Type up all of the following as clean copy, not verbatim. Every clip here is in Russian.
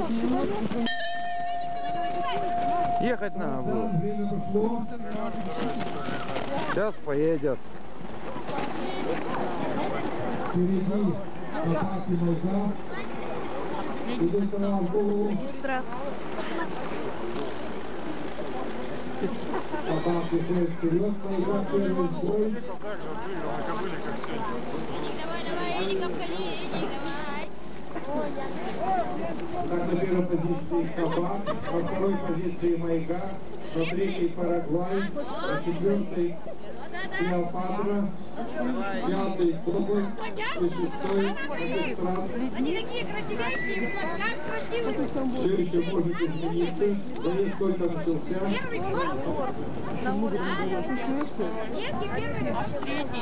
Ехать надо было. Сейчас поедет. Последний быстро. Так, на первой позиции Кабак, во второй позиции Майга, на третьей Парагвай, на четвертой Клеопатра, пятый Кобы, на шестой Магистрат. Они такие красивейшие, как красивые. Все еще может измениться, заезд только начался. Первый год. Третий.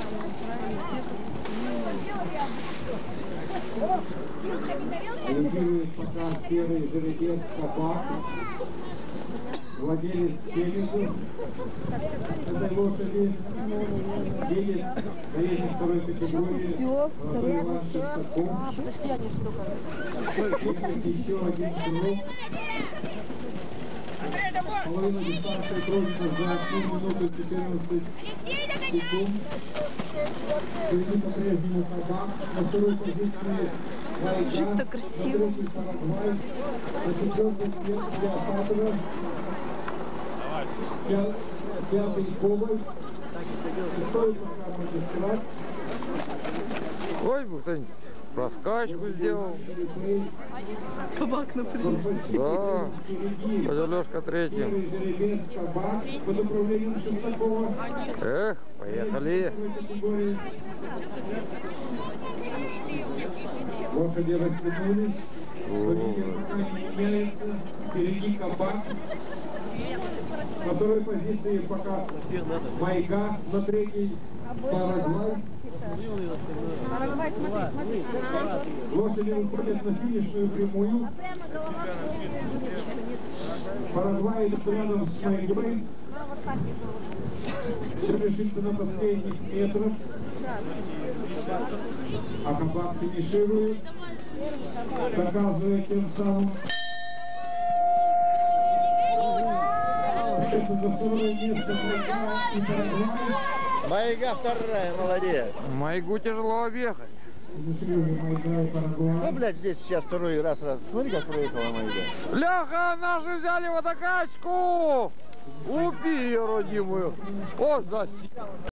Лидирует пока серый жеребец Кабак, владелец Семизу этой лошади, едет наездник второй категории Иван Шестаков. Ехать еще один круг. Половина дистанции пройдена за 1 минуту 14 секунд. Впереди по-прежнему Кабак, на второй позиции Майга, на третьей Парагвай, на четвертой Клеопатра, пятый Кобальт, шестой пока Магистрат. Ой, бы кто-нибудь проскачку сделал. Кабак, например. Да. Подерлёшка третьим. Серый жеребец Кабак под управлением Шестакова. Эх, поехали. Лошади растянулись, лидер пока не меняется, впереди Кабак. На второй позиции пока Майга, на третьей Парагвай. Лошади выходят на финишную прямую. Парагвай идет рядом с Майгой. Все решится на последних метрах. А Кабак финиширует, доказывая тем самым. Это за второе место Майга и Парагвай. Майга вторая, молодец. Майгу тяжело объехать. Ну, блядь, здесь сейчас второй раз. Смотри, как проехала Майга. Бляха, наши взяли водокачку! Убей ее, родимую! О, засел!